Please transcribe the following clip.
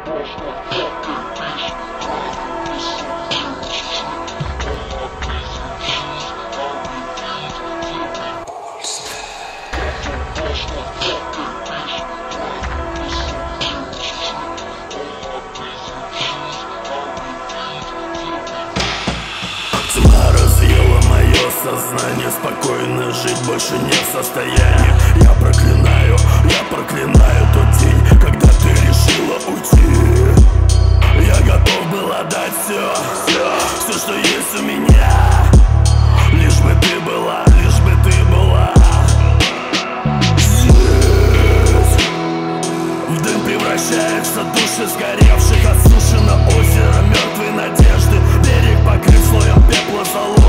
Тьма разъела мое сознание, спокойно жить больше не в состоянии. Я проклинаю тот день, когда ты решила уйти. Я готов был отдать все, что есть у меня, лишь бы ты была. Здесь в дым превращаются души сгоревших, осушено озеро мертвой надежды. Берег покрыт слоем пепла,